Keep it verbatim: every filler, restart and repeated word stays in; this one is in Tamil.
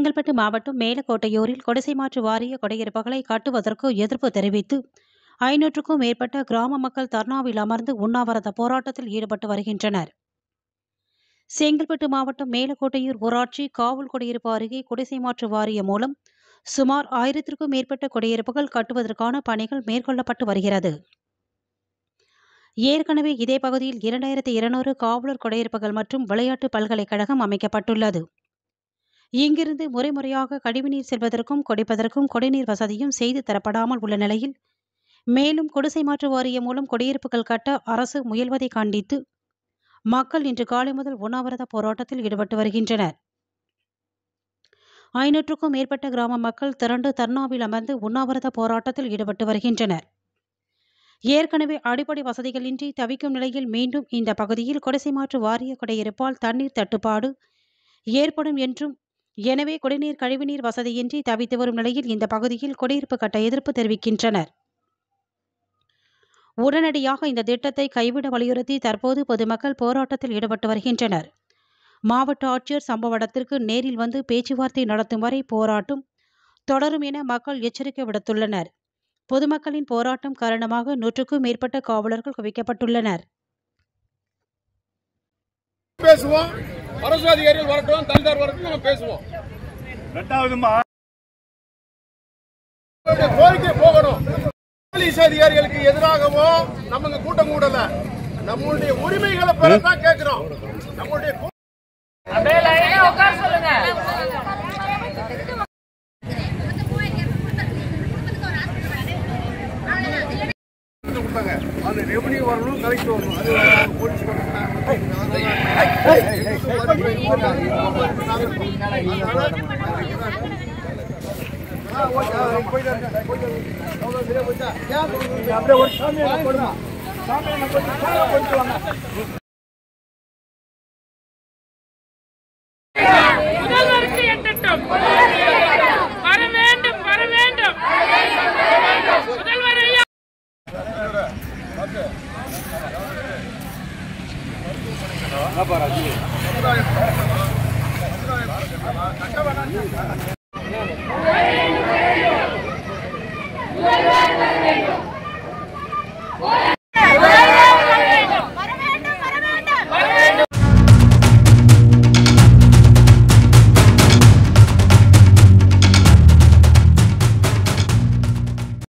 செங்கல்பட்டு மாவட்டம் மேலக்கோட்டையூரில் குடிசை மாற்று வாரிய குடியிருப்புகளை கட்டுவதற்கு எதிர்ப்பு தெரிவித்து ஐநூற்றுக்கும் மேற்பட்ட கிராம மக்கள் தர்ணாவில் அமர்ந்து உண்ணாவிரத போராட்டத்தில் ஈடுபட்டு வருகின்றனர். செங்கல்பட்டு மாவட்டம் மேலக்கோட்டையூர் ஊராட்சி காவல் குடியிருப்பு அருகே குடிசை மாற்று வாரியம் மூலம் சுமார் ஆயிரத்திற்கும் மேற்பட்ட குடியிருப்புகள் கட்டுவதற்கான பணிகள் மேற்கொள்ளப்பட்டு வருகிறது. ஏற்கனவே இதே பகுதியில் இரண்டாயிரத்தி இருநூறு காவலர் குடியிருப்புகள் மற்றும் விளையாட்டு பல்கலைக்கழகம் அமைக்கப்பட்டுள்ளது. இங்கிருந்து முறைமுறையாக கழிவுநீர் செல்வதற்கும் குடிப்பதற்கும் குடிநீர் வசதியும் செய்து தரப்படாமல் உள்ள நிலையில் மேலும் குடிசை மாற்று வாரியம் மூலம் குடியிருப்புகள் கட்ட அரசு முயல்வதை கண்டித்து மக்கள் இன்று காலை முதல் உண்ணாவிரத போராட்டத்தில் ஈடுபட்டு வருகின்றனர். ஐநூற்றுக்கும் மேற்பட்ட கிராம மக்கள் திரண்டு தர்ணாவில் அமர்ந்து உண்ணாவிரத போராட்டத்தில் ஈடுபட்டு வருகின்றனர். ஏற்கனவே அடிப்படை வசதிகளின்றி தவிக்கும் நிலையில் மீண்டும் இந்த பகுதியில் குடிசை மாற்று வாரிய குடியிருப்பால் தண்ணீர் தட்டுப்பாடு ஏற்படும் என்றும், எனவே குடிநீர் கழிவுநீர் வசதியின்றி தவித்து வரும் நிலையில் இந்த பகுதியில் குடியிருப்பு கட்ட எதிர்ப்பு தெரிவிக்கின்றனர். உடனடியாக இந்த திட்டத்தை கைவிட வலியுறுத்தி தற்போது பொதுமக்கள் போராட்டத்தில் ஈடுபட்டு வருகின்றனர். மாவட்ட ஆட்சியர் சம்பவ இடத்திற்கு நேரில் வந்து பேச்சுவார்த்தை நடத்தும் வரை போராட்டம் தொடரும் என மக்கள் எச்சரிக்கை விடுத்துள்ளனர். பொதுமக்களின் போராட்டம் காரணமாக நூற்றுக்கும் மேற்பட்ட காவலர்கள் குவிக்கப்பட்டுள்ளனர். பேசுவோம், அரசு அதிகாரிகள் வரட்டும், தனியார் வரட்டும், நம்ம பேசுவோம். கோரிக்கை போகணும். போலீஸ் அதிகாரிகளுக்கு எதிராகவோ நம்ம கூட்டம் கூடல, நம்மளுடைய உரிமைகளை பெறத்தான் கேட்கிறோம். நம்மளுடைய அந்த ரெவன்யூ வரணும், கலெக்ட் வரணும். அது போலீஸ் அப்படியே ஒரு சாமியை போடுமா, சாமியை போட்டு வாங்க. முதல்வருக்கு எட்டட்டும், வர வேண்டும், வர வேண்டும். முதல்வர் ஐயா.